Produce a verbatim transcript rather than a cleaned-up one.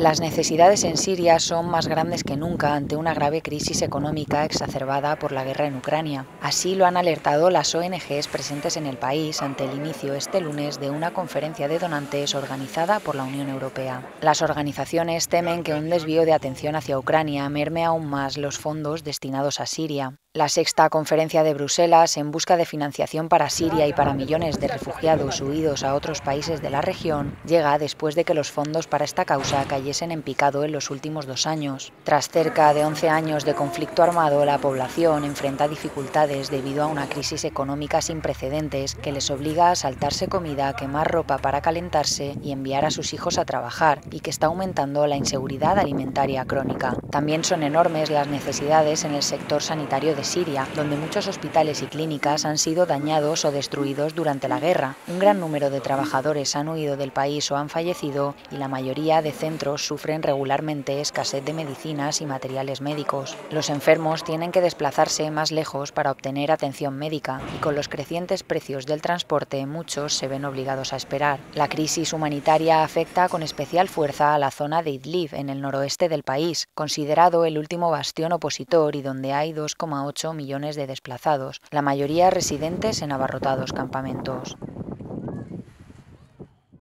Las necesidades en Siria son más grandes que nunca ante una grave crisis económica exacerbada por la guerra en Ucrania. Así lo han alertado las O N Ges presentes en el país ante el inicio este lunes de una conferencia de donantes organizada por la Unión Europea. Las organizaciones temen que un desvío de atención hacia Ucrania merme aún más los fondos destinados a Siria. La sexta conferencia de Bruselas, en busca de financiación para Siria y para millones de refugiados huidos a otros países de la región, llega después de que los fondos para esta causa cayesen en picado en los últimos dos años. Tras cerca de once años de conflicto armado, la población enfrenta dificultades debido a una crisis económica sin precedentes que les obliga a saltarse comida, quemar ropa para calentarse y enviar a sus hijos a trabajar, y que está aumentando la inseguridad alimentaria crónica. También son enormes las necesidades en el sector sanitario de Siria, donde muchos hospitales y clínicas han sido dañados o destruidos durante la guerra. Un gran número de trabajadores han huido del país o han fallecido, y la mayoría de centros sufren regularmente escasez de medicinas y materiales médicos. Los enfermos tienen que desplazarse más lejos para obtener atención médica, y con los crecientes precios del transporte muchos se ven obligados a esperar. La crisis humanitaria afecta con especial fuerza a la zona de Idlib, en el noroeste del país, considerado el último bastión opositor y donde hay dos coma ocho millones de desplazados, la mayoría residentes en abarrotados campamentos.